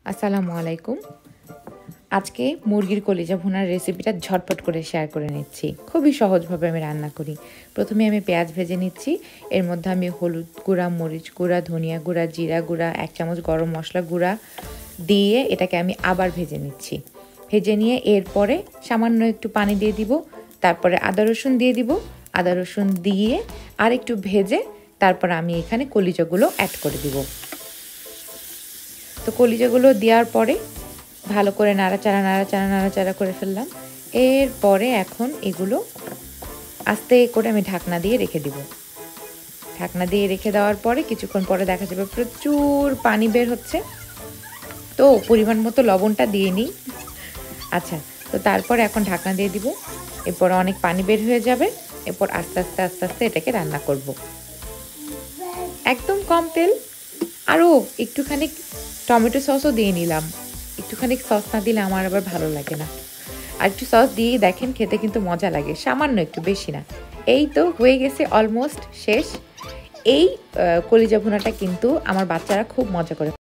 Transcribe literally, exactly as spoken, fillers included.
আসসালামু আলাইকুম। আজকে মুরগির কলিজা ভুনার রেসিপিটা ঝটপট করে শেয়ার করে নিচ্ছি। খুবই সহজভাবে আমি রান্না করি। প্রথমে আমি পেঁয়াজ ভেজে নিচ্ছি। এর মধ্যে আমি হলুদ গুঁড়া, মরিচ গুঁড়া, ধনিয়া গুঁড়া, জিরা গুঁড়া, এক চামচ গরম মশলা গুঁড়া দিয়ে এটাকে আমি আবার ভেজে নিচ্ছি। ভেজে নিয়ে এরপরে সামান্য একটু পানি দিয়ে দিব। তারপরে আদা রসুন দিয়ে দিব। আদা রসুন দিয়ে আর একটু ভেজে তারপর আমি এখানে কলিজাগুলো অ্যাড করে দিব। তো কলিজাগুলো দেওয়ার পরে ভালো করে নাড়াচাড়া নাড়াচাড়া নাড়াচাড়া করে ফেললাম। এরপরে এখন এগুলো আস্তে করে আমি ঢাকনা দিয়ে রেখে দিব। ঢাকনা দিয়ে রেখে দেওয়ার পরে কিছুক্ষণ পরে দেখা যাবে প্রচুর পানি বের হচ্ছে। তো পরিমাণ মতো লবণটা দিয়ে নিই। আচ্ছা, তো তারপর এখন ঢাকনা দিয়ে দিব। এরপর অনেক পানি বের হয়ে যাবে। এরপর আস্তে আস্তে আস্তে আস্তে এটাকে রান্না করব। একদম কম তেল। আরও একটুখানি টমেটো সসও দিয়ে নিলাম। একটুখানি সস না দিলে আমার আবার ভালো লাগে না। আর একটু সস দিয়ে দেখেন, খেতে কিন্তু মজা লাগে, সামান্য একটু, বেশি না। এই তো হয়ে গেছে, অলমোস্ট শেষ। এই কলিজা ভুনাটা কিন্তু আমার বাচ্চারা খুব মজা করে